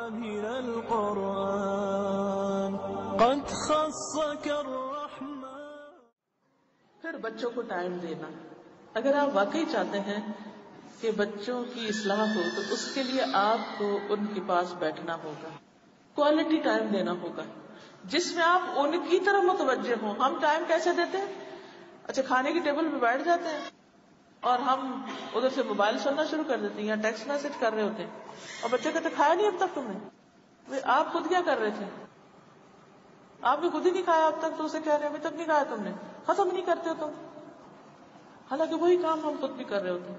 من القرآن قد خصك الرحمن. پھر بچوں کو ٹائم دینا. اگر آپ واقعی چاہتے ہیں کہ بچوں کی اصلاح ہو تو اس کے لیے آپ کو ان کے پاس بیٹھنا ہوگا, کوالٹی ٹائم دینا ہوگا جس میں آپ ان کی طرف متوجہ ہوں. ہم ٹائم کیسے دیتے ہیں؟ اچھا, کھانے کی ٹیبل پہ بیٹھ جاتے ہیں اور ہم ادھر سے موبائل سننا شروع کر دیتے ہیں یا ٹیکسٹ میسج کر رہے ہوتے ہیں, اور بچے کہتے کھایا نہیں اب تک تم نے. آپ خود کیا کر رہے تھے؟ آپ نے خود ہی نہیں کھایا اب تک, تو اسے کہہ رہے ابھی تک نہیں کھایا تم نے, ختم نہیں کرتے ہو تم, حالانکہ وہی کام ہم خود بھی کر رہے ہوتے ہیں.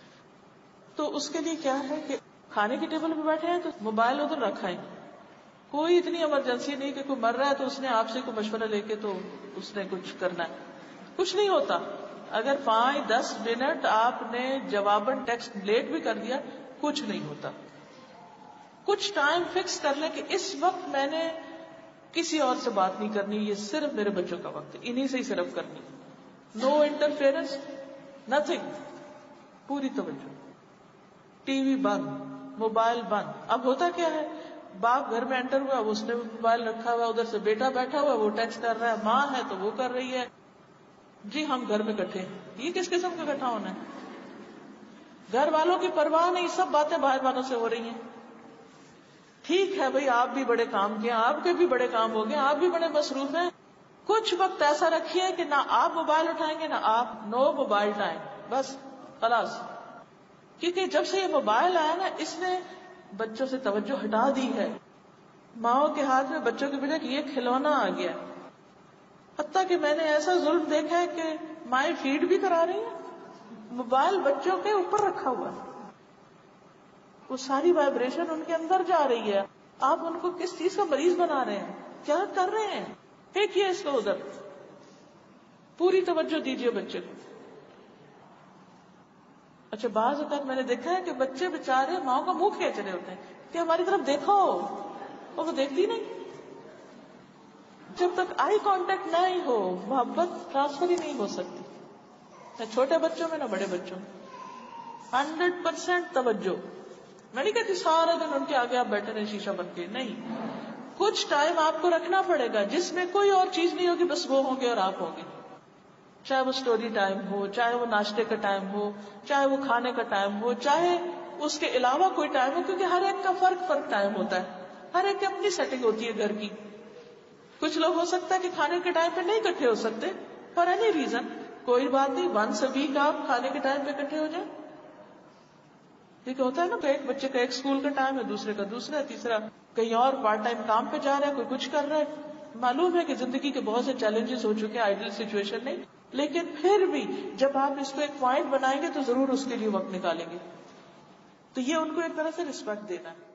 تو اس کے لیے کیا ہے کہ کھانے کی ٹیبل پہ بیٹھے ہیں تو موبائل ادھر رکھا ہے. کوئی اتنی ایمرجنسی نہیں کہ کوئی مر رہا ہے تو اس نے آپ سے کوئی مشورہ لے کے تو اس نے کچھ کرنا ہے. کچھ نہیں ہوتا. اگر 5-10 منٹ آپ نے جواباً ٹیکسٹ لیٹ بھی کر دیا, کچھ نہیں ہوتا. کچھ ٹائم فکس کر لیں کہ اس وقت میں نے کسی اور سے بات نہیں کرنی, یہ صرف میرے بچوں کا وقت ہے, انہی سے ہی صرف کرنی. نو انٹرفیئرنس, نتھنگ, پوری توجہ. ٹی وی بند, موبائل بند. اب ہوتا کیا ہے, باپ گھر میں انٹر ہوا, اس نے بھی موبائل رکھا ہوا, ادھر سے بیٹا بیٹھا ہوا, وہ ٹیکسٹ کر رہا ہے, ماں ہے تو وہ کر رہی ہے. جی ہم گھر میں اکٹھے ہیں. یہ کس قسم کا اکٹھا ہونا ہے؟ گھر والوں کی پرواہ نہیں, سب باتیں باہر والوں سے ہو رہی ہیں. ٹھیک ہے بھائی, آپ بھی بڑے کام کیے, آپ کے بھی بڑے کام ہو گئے, آپ بھی بڑے مصروف ہیں. کچھ وقت ایسا رکھیے کہ نہ آپ موبائل اٹھائیں گے نہ آپ, نو موبائل ٹائم, بس خلاص. کیونکہ جب سے یہ موبائل آیا نا, اس نے بچوں سے توجہ ہٹا دی ہے. ماؤں کے ہاتھ میں بچوں کے بجائے یہ کھلونا آ گیا. حتیٰ کہ میں نے ایسا ظلم دیکھا ہے کہ مائیں فیڈ بھی کرا رہی ہیں, موبائل بچوں کے اوپر رکھا ہوا ہے, وہ ساری وائبریشن ان کے اندر جا رہی ہے. آپ ان کو کس چیز کا مریض بنا رہے ہیں, کیا کر رہے ہیں؟ پھینکیے اس کو ادھر, پوری توجہ دیجیے بچے کو. اچھا, بعض اوقات میں نے دیکھا ہے کہ بچے بےچارے ماں کا منہ کھینچ رہے ہوتے ہیں کہ ہماری طرف دیکھو, اور وہ دیکھتی نہیں. جب تک آئی کانٹیکٹ نہ ہی ہو, محبت ٹرانسفر ہی نہیں ہو سکتی, نہ چھوٹے بچوں میں نہ بڑے بچوں میں. 100% توجہ. میں نہیں کہتی سارا دن ان کے آگے آپ بیٹھے رہے شیشہ بن کے, نہیں. کچھ ٹائم آپ کو رکھنا پڑے گا جس میں کوئی اور چیز نہیں ہوگی, بس وہ ہوں گے اور آپ ہوں گے. چاہے وہ سٹوری ٹائم ہو, چاہے وہ ناشتے کا ٹائم ہو, چاہے وہ کھانے کا ٹائم ہو, چاہے اس کے علاوہ کوئی ٹائم ہو, کیونکہ ہر ایک کا فرق ٹائم ہوتا ہے, ہر ایک کی اپنی سیٹنگ ہوتی ہے گھر کی. کچھ لوگ ہو سکتا ہے کہ کھانے کے ٹائم پہ نہیں اکٹھے ہو سکتے فار اینی ریزن, کوئی بات نہیں, ونس اے ویک آپ کھانے کے ٹائم پہ اکٹھے ہو جائیں. دیکھو ہوتا ہے نا کہ ایک بچے کا ایک اسکول کا ٹائم ہے, دوسرے کا دوسرا, تیسرا کہیں اور پارٹ ٹائم کام پہ جا رہا ہے, کوئی کچھ کر رہا ہے. معلوم ہے کہ زندگی کے بہت سے چیلنجز ہو چکے ہیں, آئیڈیل سچویشن نہیں, لیکن پھر بھی جب آپ اس کو ایک پوائنٹ بنائیں گے تو ضرور اس کے لیے وقت نکالیں گے. تو یہ ان کو ایک طرح سے رسپیکٹ دینا ہے.